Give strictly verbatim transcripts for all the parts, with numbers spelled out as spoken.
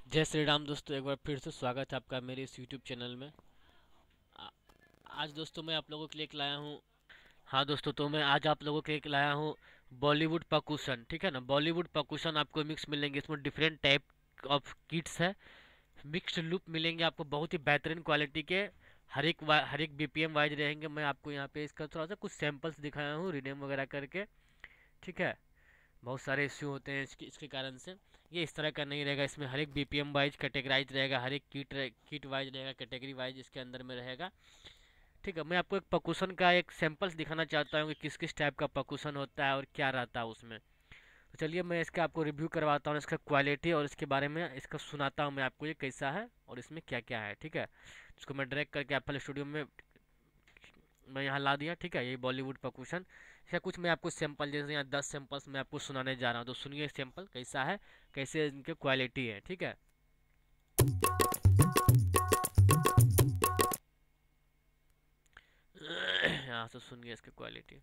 जय श्री राम दोस्तों, एक बार फिर से स्वागत है आपका मेरे इस यूट्यूब चैनल में। आ- आज दोस्तों मैं आप लोगों के लिए एक लाया हूँ। हाँ दोस्तों, तो मैं आज आप लोगों के लिए एक लाया हूँ बॉलीवुड परकुशन। ठीक है ना, बॉलीवुड परकुशन आपको मिक्स मिलेंगे। इसमें डिफरेंट टाइप ऑफ किट्स है, मिक्स्ड लूप मिलेंगे आपको, बहुत ही बेहतरीन क्वालिटी के। हर एक वा- हर एक बीपीएम वाइज रहेंगे। मैं आपको यहाँ पे इसका थोड़ा सा कुछ सैंपल्स दिखाया हूँ रिनेम वगैरह करके। ठीक है, बहुत सारे इश्यू होते हैं इसके इसके कारण से। ये इस तरह का नहीं रहेगा, इसमें हर एक बीपीएम वाइज कैटेगराइज रहेगा, हर एक किट किट वाइज रहेगा, कैटेगरी वाइज इसके अंदर में रहेगा। ठीक है, मैं आपको एक परकुशन का एक सैंपल्स दिखाना चाहता हूँ कि किस किस टाइप का परकुशन होता है और क्या रहता है उसमें। तो चलिए मैं इसका आपको रिव्यू करवाता हूँ, इसका क्वालिटी और इसके बारे में इसका सुनाता हूँ मैं आपको, ये कैसा है और इसमें क्या क्या है। ठीक है, इसको मैं डायरेक्ट करके एप्पल स्टूडियो में मैं यहाँ ला दिया। ठीक है, ये बॉलीवुड परकुशन। इसका कुछ मैं आपको सैंपल, जैसे यहाँ दस सैंपल्स मैं आपको सुनाने जा रहा हूँ, तो सुनिए सैंपल कैसा है, कैसे इनके क्वालिटी है। ठीक है, यहाँ से सुनिए इसकी क्वालिटी।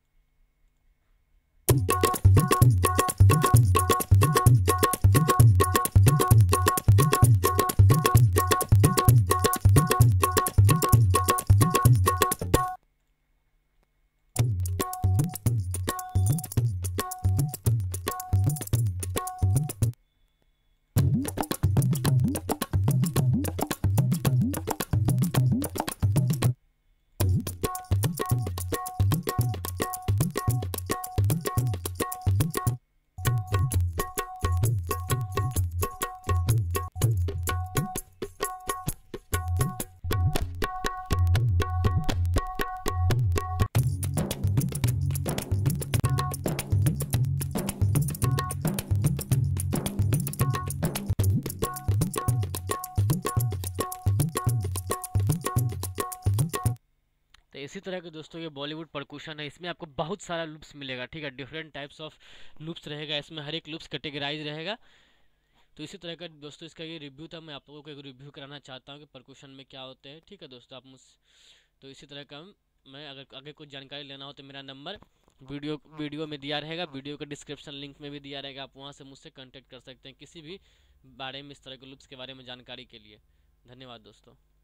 तो इसी तरह के दोस्तों ये बॉलीवुड परकुशन है, इसमें आपको बहुत सारा लूप्स मिलेगा। ठीक है, डिफरेंट टाइप्स ऑफ लूप्स रहेगा इसमें, हर एक लूप्स कैटेगराइज रहेगा। तो इसी तरह का दोस्तों इसका ये रिव्यू था। मैं आप लोगों को एक रिव्यू कराना चाहता हूँ कि परकुशन में क्या होते हैं। ठीक है दोस्तों, आप मुझ तो इसी तरह का मैं अगर आगे कुछ जानकारी लेना हो तो मेरा नंबर वीडियो वीडियो में दिया रहेगा, वीडियो का डिस्क्रिप्शन लिंक में भी दिया रहेगा, आप वहाँ से मुझसे कांटेक्ट कर सकते हैं किसी भी बारे में, इस तरह के लूप्स के बारे में जानकारी के लिए। धन्यवाद दोस्तों।